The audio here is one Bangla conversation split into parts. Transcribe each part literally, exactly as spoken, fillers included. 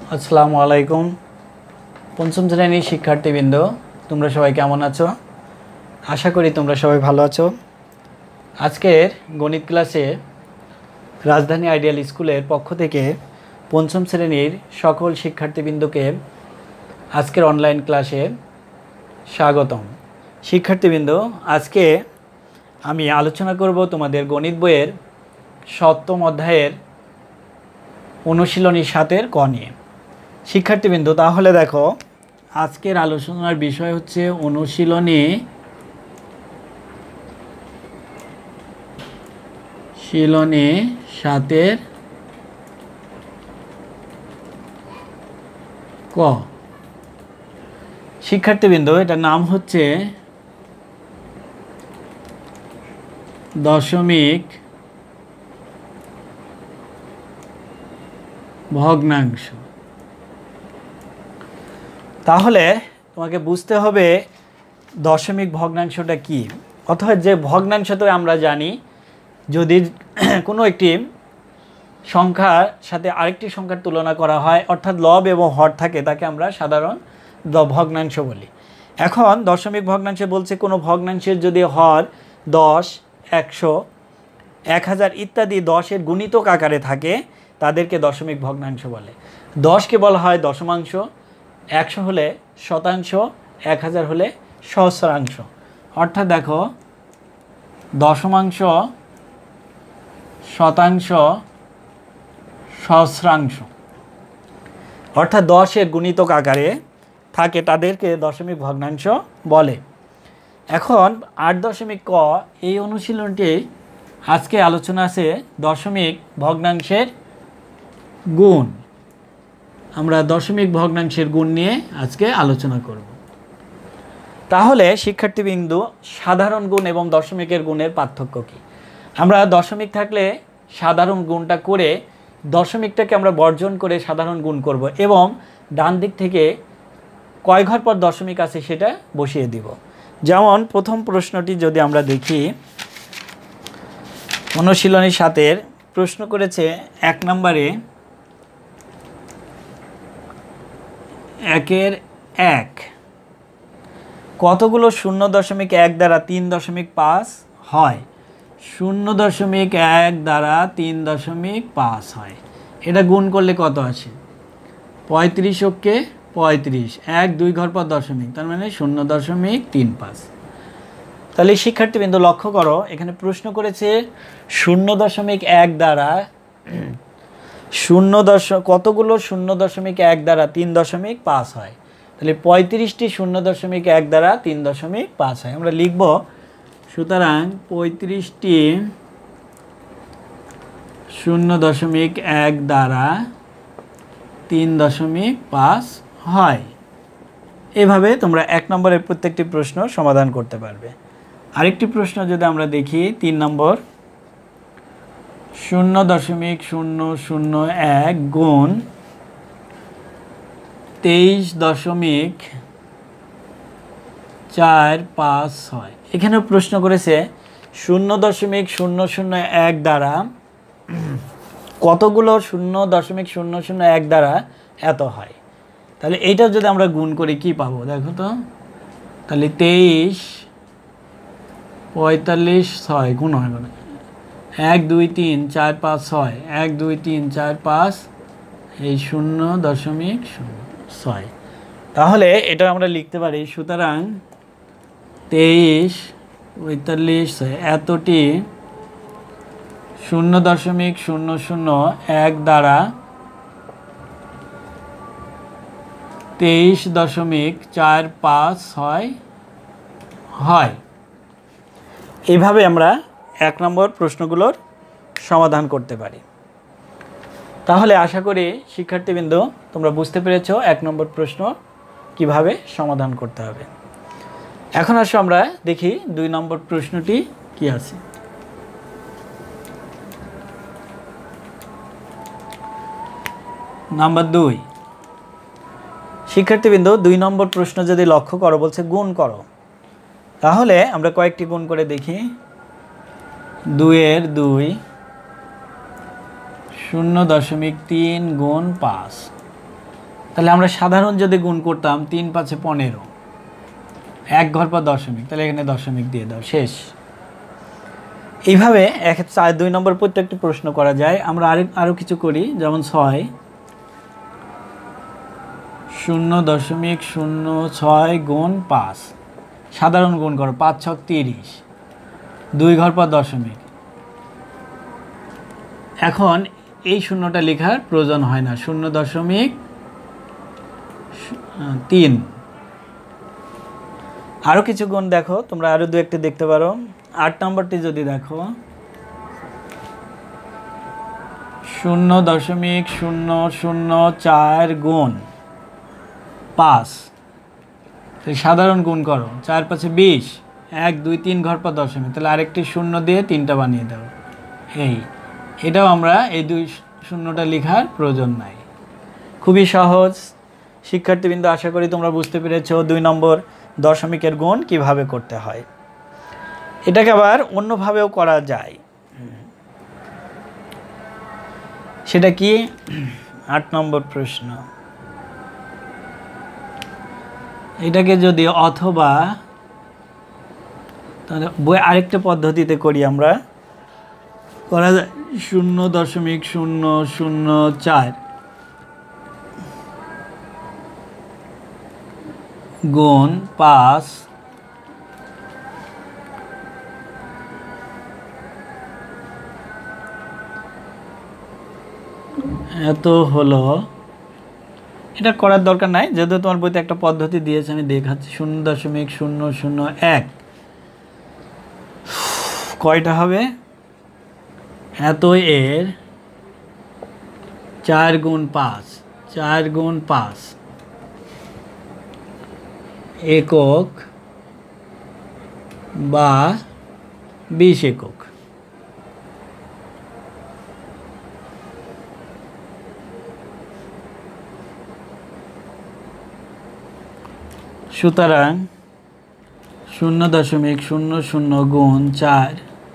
আসসালামু আলাইকুম পঞ্চম শ্রেণীর শিক্ষার্থীবৃন্দ, তোমরা সবাই কেমন আছো? আশা করি তোমরা সবাই ভালো আছো। আজকের গণিত ক্লাসে রাজধানী আইডিয়াল স্কুলের পক্ষ থেকে পঞ্চম শ্রেণীর সকল শিক্ষার্থীবৃন্দকে আজকের অনলাইন ক্লাসে স্বাগতম। শিক্ষার্থীবৃন্দ, আজকে আমি আলোচনা করব তোমাদের গণিত বইয়ের সপ্তম অধ্যায়ের অনুশীলনী সাতের ক নিয়ে। শিক্ষার্থীবৃন্দ, তাহলে দেখো, আজকের আলোচনার বিষয় হচ্ছে অনুশীলনী শিলনী সাতের ক। শিক্ষার্থীবৃন্দ, এটার নাম হচ্ছে দশমিক ভগ্নাংশ। তাহলে তোমাকে বুঝতে হবে দশমিক ভগ্নাংশটা কি। অথবা যে ভগ্নাংশ তো আমরা জানি, যদি কোনো একটি সংখ্যার সাথে আরেকটি সংখ্যার তুলনা করা হয়, অর্থাৎ লব এবং হর থাকে, তাকে আমরা সাধারণ ভগ্নাংশ বলি। এখন দশমিক ভগ্নাংশে বলছে কোনো ভগ্নাংশের যদি হর দশ, একশো, এক হাজার ইত্যাদি দশের গুণিতক আকারে থাকে, তাদেরকে দশমিক ভগ্নাংশ বলে। দশকে বলা হয় দশমাংশ, একশো হলে শতাংশ, এক হাজার হলে সহস্রাংশ। অর্থাৎ দেখো, দশমাংশ, শতাংশ, সহস্রাংশ অর্থাৎ দশের গুণিতক আকারে থাকে, তাদেরকে দশমিক ভগ্নাংশ বলে। এখন আট দশমিক ক এই অনুশীলনটি আজকে আলোচনা আছে দশমিক ভগ্নাংশের গুণ। আমরা দশমিক ভগ্নাংশের গুণ নিয়ে আজকে আলোচনা করব। তাহলে শিক্ষার্থীবৃন্দ, সাধারণ গুণ এবং দশমিকের গুণের পার্থক্য কী? আমরা দশমিক থাকলে সাধারণ গুণটা করে দশমিকটাকে আমরা বর্জন করে সাধারণ গুণ করব এবং ডান দিক থেকে কয় ঘর পর দশমিক আছে সেটা বসিয়ে দিব। যেমন প্রথম প্রশ্নটি যদি আমরা দেখি, অনুশীলনী সাতের প্রশ্ন করেছে এক নম্বরে একের এক কতগুলো শূন্য দশমিক এক দ্বারা তিন দশমিক পাঁচ হয়? শূন্য দশমিক এক দ্বারা তিন দশমিক পাঁচ হয়, এটা গুণ করলে কত আসে? পঁয়ত্রিশ ওকে পঁয়ত্রিশ, এক দুই ঘর পর দশমিক, তার মানে শূন্য দশমিক তিন পাঁচ। তাহলে শিক্ষার্থীবৃন্দ লক্ষ্য করো, এখানে প্রশ্ন করেছে শূন্য দশমিক এক দ্বারা শূন্য দশ কতগুলো শূন্য দশমিক এক দ্বারা তিন দশমিক পাঁচ হয়। তাহলে পঁয়ত্রিশটি শূন্য দশমিক এক দ্বারা তিন দশমিক পাঁচ হয়। আমরা লিখব, সুতরাং পঁয়ত্রিশটি শূন্য দশমিক এক দ্বারা তিন দশমিক পাঁচ হয়। এভাবে তোমরা এক নম্বরের প্রত্যেকটি প্রশ্ন সমাধান করতে পারবে। আরেকটি প্রশ্ন যদি আমরা দেখি, তিন নম্বর, শূন্য দশমিক শূন্য শূন্য এক গুণ তেইশ দশমিক চার পাঁচ ছয়। এখানেও প্রশ্ন করেছে শূন্য দশমিক শূন্য শূন্য এক দ্বারা কতগুলো শূন্য দশমিক শূন্য শূন্য এক দ্বারা এত হয়। তাহলে এইটা যদি আমরা গুণ করি কি পাবো দেখো তো। তাহলে তেইশ, পঁয়তাল্লিশ, ছয় গুণ হয় না, এক দুই তিন চার পাঁচ ছয়, এক দুই তিন চার পাঁচ, এই শূন্য দশমিক শূন্য ছয়। তাহলে এটা আমরা লিখতে পারি, সুতরাং তেইশ, পঁয়তাল্লিশ, ছয় এতটি শূন্য দশমিক শূন্য শূন্য এক দ্বারা তেইশ দশমিক চার পাঁচ ছয় হয়। এইভাবে আমরা এক নম্বর প্রশ্নগুলোর সমাধান করতে পারি। তাহলে আশা করি শিক্ষার্থীবৃন্দ তোমরা বুঝতে পেরেছো এক নম্বর প্রশ্ন কিভাবে সমাধান করতে হবে। এখন আসো আমরা দেখি দুই নম্বর প্রশ্নটি কি আছে। নাম্বার দুই, শিক্ষার্থীবৃন্দ দুই নম্বর প্রশ্ন যদি লক্ষ্য করো, বলছে গুণ করো। তাহলে আমরা কয়েকটি গুণ করে দেখি। দুইয়ের দুই, শূন্য দশমিক তিন গুণ পাঁচ, তাহলে আমরা সাধারণ যদি গুণ করতাম তিন পাঁচে পনেরো, এক ঘর পর দশমিক, তাহলে এখানে দশমিক দিয়ে দাও, শেষ। এইভাবে এক চার দুই নম্বর প্রত্যেকটি প্রশ্ন করা যায়। আমরা আরেক আরও কিছু করি, যেমন ছয় শূন্য দশমিক শূন্য ছয় গুণ পাঁচ, সাধারণ গুণ করো, পাঁচ ছক তিরিশ, দুই ঘর পর দশমিক। এখন এই শূন্যটা লেখার প্রয়োজন হয় না, শূন্য দশমিক তিন। আরও কিছু গুণ দেখো, তোমরা আরও দু একটি দেখতে পারো। আট নম্বরটি যদি দেখো, শূন্য দশমিক শূন্য শূন্য চার গুণ পাঁচ, সাধারণ গুণ করো, চার পাঁচে বিশ, এক দুই তিন ঘর পর দশমিক, তাহলে আরেকটি শূন্য দিয়ে তিনটা বানিয়ে দাও। এই এটাও আমরা এই দুই শূন্যটা লেখার প্রয়োজন নাই, খুবই সহজ। শিক্ষার্থীবৃন্দ, আশা করি তোমরা বুঝতে পেরেছো দুই নম্বর দশমিকের গুণ কিভাবে করতে হয়। এটাকে আবার অন্যভাবেও করা যায়, সেটা কি? আট নম্বর প্রশ্ন, এটাকে যদি অথবা তাহলে বই আরেকটা পদ্ধতিতে করি আমরা, করা যায় শূন্য দশমিক শূন্য শূন্য চার গুণ পাঁচ এত হলো। এটা করার দরকার নাই, যেহেতু তোমার বইতে একটা পদ্ধতি দিয়েছে, আমি দেখাচ্ছি। শূন্য দশমিক শূন্য শূন্য এক কয়টা হবে? এত এর চার গুণ পাঁচ, চার গুণ পাঁচ একক বা বিশ একক। সুতরাং শূন্য দশমিক শূন্য শূন্য গুণ চার,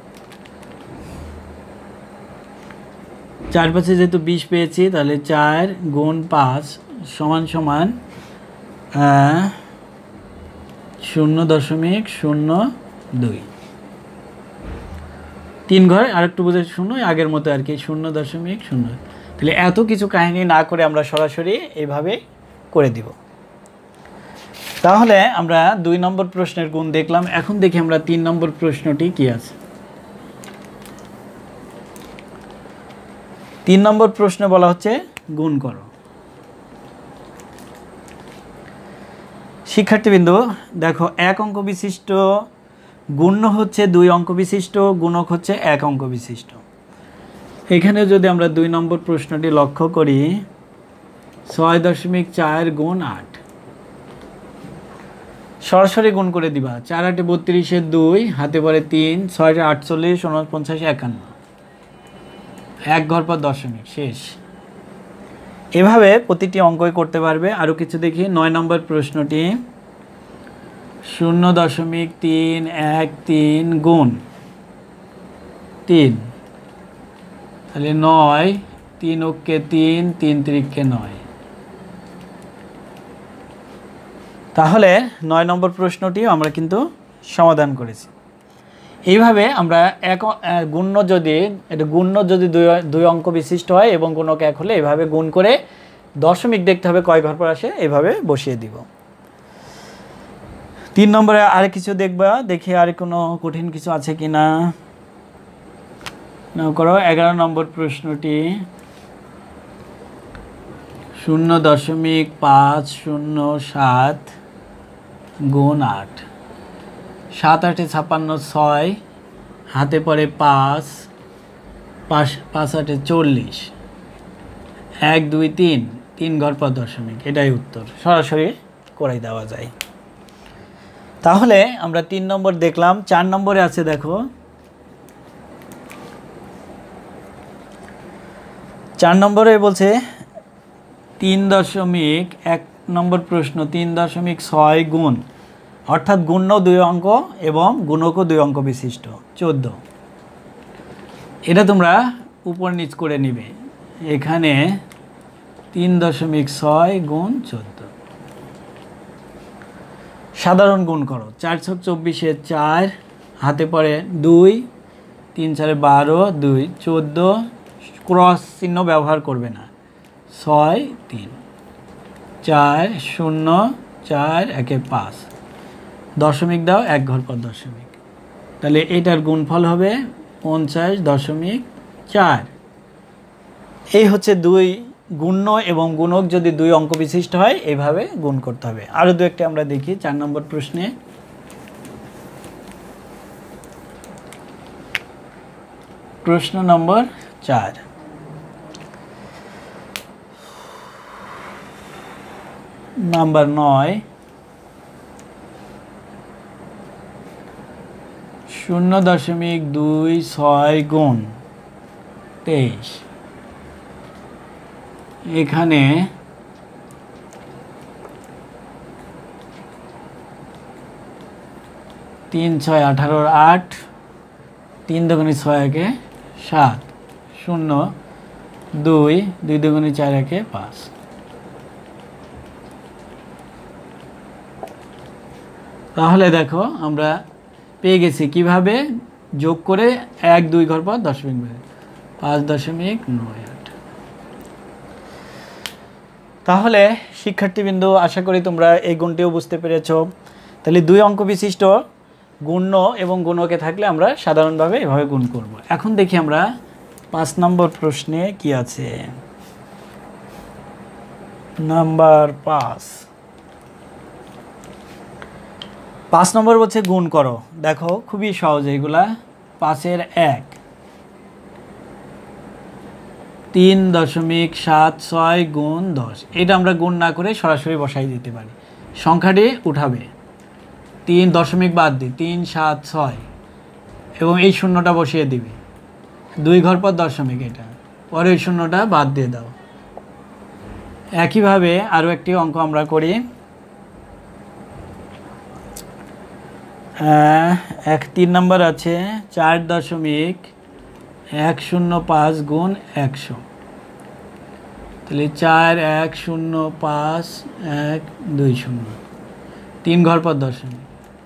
চার পাঁচে যেহেতু বিশ পেয়েছি, তাহলে চার গুণ পাঁচ সমান সমান শূন্য দশমিক শূন্য দুই। তিন ঘর আর একটু বুঝে শূন্য, আগের মতো আর কি, শূন্য দশমিক শূন্য। তাহলে এত কিছু কাহিনী না করে আমরা সরাসরি এইভাবে করে দিব। তাহলে আমরা দুই নম্বর প্রশ্নের গুণ দেখলাম। এখন দেখি আমরা তিন নম্বর প্রশ্নটি কি আছে। তিন নম্বর প্রশ্নে বলা হচ্ছে গুণ করো। শিক্ষার্থীবৃন্দ দেখো, এক অঙ্ক বিশিষ্ট গুণ্য হচ্ছে দুই অঙ্ক বিশিষ্ট, গুণক হচ্ছে এক অঙ্ক বিশিষ্ট। এখানে যদি আমরা দুই নম্বর প্রশ্নটি লক্ষ্য করি, ছয় দশমিক চার গুণ আট, সরাসরি গুণ করে দিবা। চার আটে বত্রিশের দুই, হাতে পরে তিন, ছয়টা আটচল্লিশ, উনপঞ্চাশ, একান্ন, এক ঘর পর দশমিক, শেষ। এভাবে প্রতিটি অঙ্কই করতে পারবে। আরও কিছু দেখি। নয় নম্বর প্রশ্নটি, শূন্য দশমিক তিন এক তিন গুণ তিন, তাহলে নয়, তিন ওকে তিন, তিন তিরিককে নয়। তাহলে নয় নম্বর প্রশ্নটিও আমরা কিন্তু সমাধান করেছি। এইভাবে আমরা এক গুণ্য যদি এটা গুণ্য যদি দুই দুই অঙ্ক বিশিষ্ট হয় এবং গুণক এক হলে এইভাবে গুণ করে দশমিক দেখতে হবে কয় ঘর পর আসে, এইভাবে বসিয়ে দিব। তিন নম্বরে আর কিছু দেখবা, দেখি আর কোনো কঠিন কিছু আছে কি না নাও করো। এগারো নম্বর প্রশ্নটি, শূন্য দশমিক পাঁচ শূন্য সাত গুণ আট, সাত আটে ছাপ্পান্ন, ছয়, হাতে পড়ে পাঁচ, পাঁচ পাঁচ আটে চল্লিশ, এক দুই তিন, তিন ঘর পর দশমিক। এটাই উত্তর, সরাসরি করাই দেওয়া যায়। তাহলে আমরা তিন নম্বর দেখলাম। চার নম্বরে আছে দেখো, চার নম্বরে বলছে তিন দশমিক এক নম্বর প্রশ্ন, তিন দশমিক ছয় গুণ, অর্থাৎ গুণ্য দুই অঙ্ক এবং গুণকও দুই অঙ্ক বিশিষ্ট, চোদ্দ। এটা তোমরা উপর নিচ করে নিবে। এখানে তিন দশমিক ছয় গুণ চোদ্দ। সাধারণ গুণ করো। চার ছক চব্বিশে চার, হাতে পড়ে দুই, তিন চারে বারো, দুই চোদ্দ, ক্রস চিহ্ন ব্যবহার করবে না, ছয় তিন, চার শূন্য চার একে পাঁচ, দশমিক দাও এক ঘর পর দশমিক, তাহলে এটার গুণফল হবে পঞ্চাশ দশমিক চার। এই হচ্ছে দুই গুণ্য এবং গুণক যদি দুই অঙ্ক বিশিষ্ট হয় এইভাবে গুণ করতে হবে। আরও দু একটি আমরা দেখি চার নম্বর প্রশ্নে। প্রশ্ন নম্বর চার, নাম্বার নয়, শূন্য দশমিক দুই ছয় গুণ তেইশ। এখানে তিন ছয় আঠারোর আট, তিন দুগুণে ছয় একে সাত, শূন্য দুই, দুই দুগুণে চার একে পাঁচ। তাহলে দেখো আমরা পেয়ে গেছি কিভাবে যোগ করে এক দুই ঘর পর দশমিক বের, পাঁচ দশমিক নয় আট। তাহলে শিক্ষার্থীবৃন্দ আশা করি তোমরা এই গুণটিও বুঝতে পেরেছ। তাহলে দুই অঙ্ক বিশিষ্ট গুণ্য এবং গুণকে থাকলে আমরা সাধারণভাবে এভাবে গুণ করব। এখন দেখি আমরা পাঁচ নম্বর প্রশ্নে কি আছে। নাম্বার পাঁচ, পাঁচ নম্বর বলছে গুণ করো। দেখো খুবই সহজ এগুলা। পাঁচের এক, তিন দশমিক সাত ছয় গুণ দশ, এটা আমরা গুণ না করে সরাসরি বসাই দিতে পারি। সংখ্যাটি উঠাবে, তিন দশমিক বাদ দিই, তিন সাত ছয় এবং এই শূন্যটা বসিয়ে দিবে, দুই ঘর পর দশমিক, এটা পরে ওই শূন্যটা বাদ দিয়ে দাও। একইভাবে আরও একটি অঙ্ক আমরা করি। এক তিন নম্বর আছে চার দশমিক এক শূন্য পাঁচ গুণ একশো। তাহলে চার এক শূন্য পাঁচ এক দুই শূন্য, তিন ঘর পর দশমিক,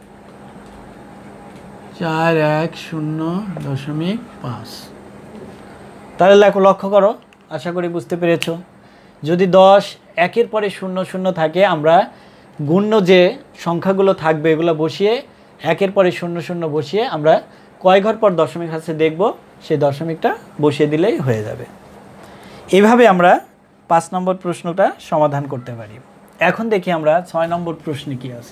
চার এক শূন্য দশমিক পাঁচ। তাহলে দেখো লক্ষ্য করো, আশা করি বুঝতে পেরেছ। যদি দশ একের পরে শূন্য শূন্য থাকে, আমরা গুণ্য যে সংখ্যাগুলো থাকবে এগুলো বসিয়ে একের পরে শূন্য শূন্য বসিয়ে আমরা কয় ঘর পর দশমিক আছে দেখব, সেই দশমিকটা বসিয়ে দিলেই হয়ে যাবে। এইভাবে আমরা পাঁচ নম্বর প্রশ্নটা সমাধান করতে পারি। এখন দেখি আমরা ছয় নম্বর প্রশ্নে কি আছে।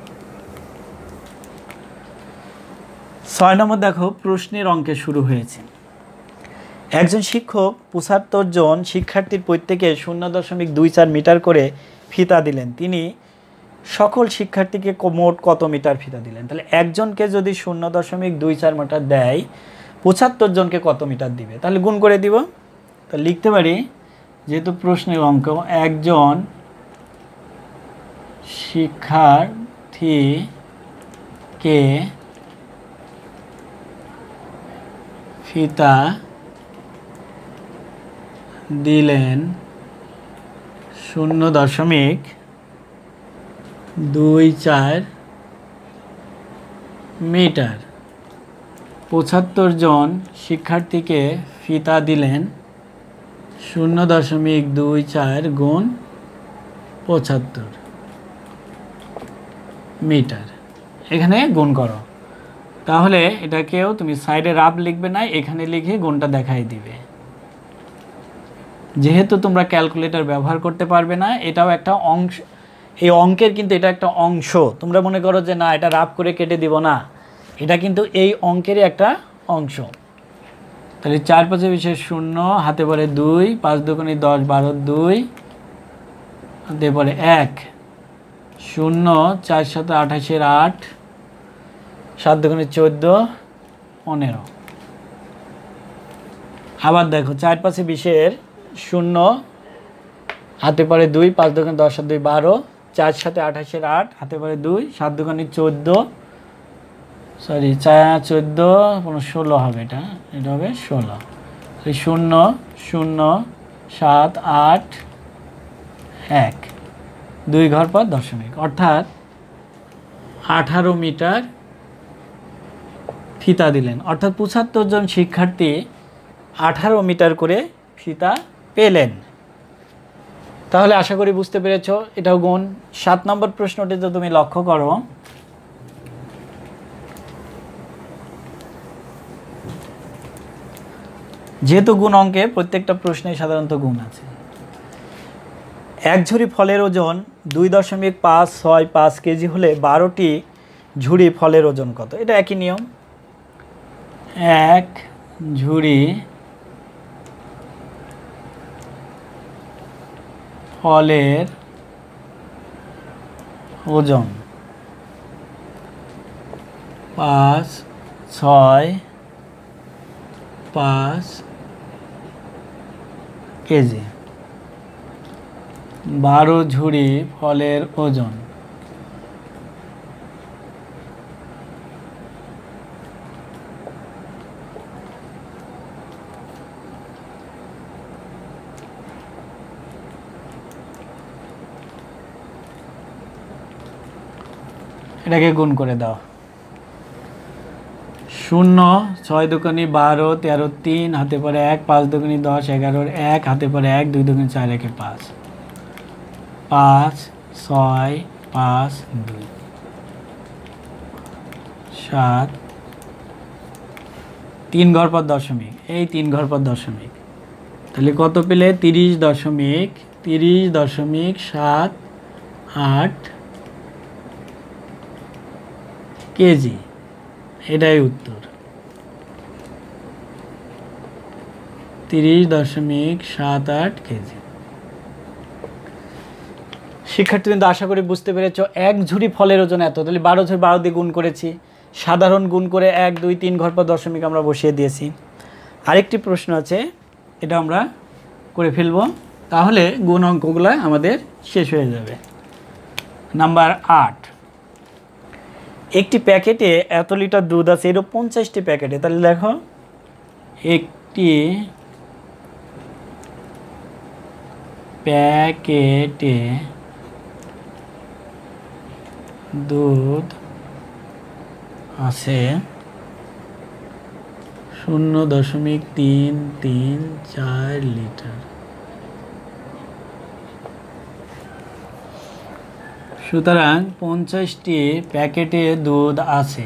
ছয় নম্বর দেখো, প্রশ্নের অঙ্কে শুরু হয়েছে। একজন শিক্ষক পঁচাত্তর জন শিক্ষার্থীর প্রত্যেকে শূন্য দশমিক দুই চার মিটার করে ফিতা দিলেন। তিনি সকল শিক্ষার্থীকে মোট কত মিটার ফিতা দিলেন? তাহলে একজনকে যদি শূন্য দশমিক দুই চার মিটার দেয়, পঁচাত্তর জনকে কত মিটার দিবে? তাহলে গুণ করে দিব। তাহলে লিখতে পারি, যেহেতু প্রশ্নের অঙ্ক, একজন শিক্ষার্থীকে ফিতা দিলেন শূন্য দশমিক দুই চার মিটার। পঁচাত্তর জন শিক্ষার্থীকে ফিতা দিলেন শূন্য দশমিক দুই চার গুণ পঁচাত্তর মিটার। এখানে গুণ করো। তাহলে এটাকেও তুমি সাইডে রাফ লিখবে না, এখানে লিখে গুণটা দেখাই দিবে। যেহেতু তোমরা ক্যালকুলেটর ব্যবহার করতে পারবে না, এটাও একটা অংশ, এই অঙ্কের কিন্তু এটা একটা অংশ। তোমরা মনে করো যে না এটা রাফ করে কেটে দিব না, এটা কিন্তু এই অঙ্কেরই একটা অংশ। তাহলে চার পাঁচে বিশেষ শূন্য, হাতে পড়ে দুই, পাঁচ দুগুণে দশ, বারো দুই, হাতে পড়ে এক, শূন্য, চার সাথে আঠাশের আট, সাত দুগুণে চোদ্দ, পনেরো। আবার দেখো চার পাঁচে বিশের শূন্য, হাতে পড়ে দুই, পাঁচ দুগুণে দশ আর দুই বারো, চার সাথে আঠাশের আট, হাতে পড়ে দুই, সাত দুগুণে চোদ্দ, সরি চার চোদ্দ পনেরো ষোলো হবে, এটা এটা হবে ষোলো। শূন্য শূন্য সাত আট এক, দুই ঘর পর দশমিক, অর্থাৎ আঠারো মিটার ফিতা দিলেন, অর্থাৎ পঁচাত্তর জন শিক্ষার্থী আঠারো মিটার করে ফিতা পেলেন। তাহলে আশা করি বুঝতে পেরেছ, এটাও গুণ। সাত নম্বর প্রশ্নটিতে তুমি লক্ষ্য করো, যেহেতু গুণ অঙ্কে প্রত্যেকটা প্রশ্নে সাধারণত গুণ আছে। এক ঝুড়ি ফলের ওজন দুই দশমিক পাঁচ ছয় পাঁচ কেজি হলে বারোটি ঝুড়ি ফলের ওজন কত? এটা একই নিয়ম। এক ঝুড়ি ফলের ওজন পাঁচ ছয় পাঁচ কেজি, বারো ঝুড়ি ফলের ওজন এটাকে গুণ করে দাও। শূন্য, ছয় দুগুণী বারো, তেরো তিন, হাতে পরে এক, পাঁচ দুগুণী দশ, এগারোর এক, হাতে পরে এক, দুই দুগুণী চার, একে পাঁচ, পাঁচ ছয় পাঁচ দুই, সাত, তিন ঘর পর দশমিক, এই তিন ঘর পর দশমিক, তাহলে কত পেলে? তিরিশ দশমিক তিরিশ দশমিক সাত আট কেজি, এটাই উত্তর। তিরিশ দশমিক সাত আট কেজি। শিক্ষার্থী কিন্তু আশা করি বুঝতে পেরেছ, এক ঝুড়ি ফলের ওজন এত, তাহলে বারো ঝুড়ি বারো দিয়ে গুণ করেছি, সাধারণ গুণ করে এক দুই তিন ঘর পর দশমিক আমরা বসিয়ে দিয়েছি। আরেকটি প্রশ্ন আছে, এটা আমরা করে ফেলব, তাহলে গুণ অঙ্কগুলো আমাদের শেষ হয়ে যাবে। নাম্বার আট, একটি প্যাকেটে এত লিটার দুধ আছে, এরকম পঞ্চাশটি প্যাকেটে, তাহলে দেখো একটি প্যাকেটে দুধ আছে শূন্য দশমিক তিন তিন চার লিটার, সুতরাং পঞ্চাশটি প্যাকেটে দুধ আছে,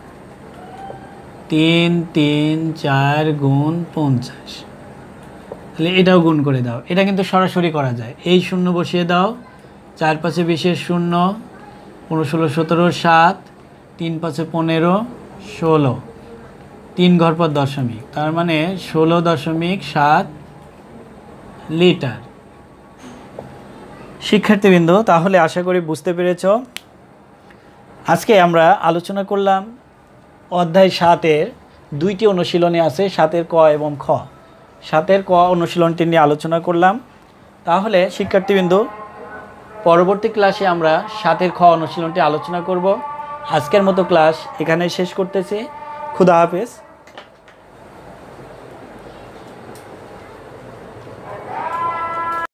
তিন তিন চার গুণ পঞ্চাশ, তাহলে এটাও গুণ করে দাও। এটা কিন্তু সরাসরি করা যায়, এই শূন্য বসিয়ে দাও, চার পাঁচে বিশের শূন্য, পনেরো ষোলো সতেরো, সাত, তিন পাঁচে পনেরো, ষোলো, তিন ঘর পর দশমিক, তার মানে ষোলো দশমিক সাত লিটার। শিক্ষার্থীবৃন্দ, তাহলে আশা করি বুঝতে পেরেছ। আজকে আমরা আলোচনা করলাম অধ্যায় সাতের দুইটি অনুশীলনী আছে, সাতের ক এবং খ। সাতের ক অনুশীলনটি নিয়ে আলোচনা করলাম। তাহলে শিক্ষার্থীবৃন্দ, পরবর্তী ক্লাসে আমরা সাতের খ অনুশীলনটি আলোচনা করব। আজকের মতো ক্লাস এখানে শেষ করতেছি। খুদা হাফেজ।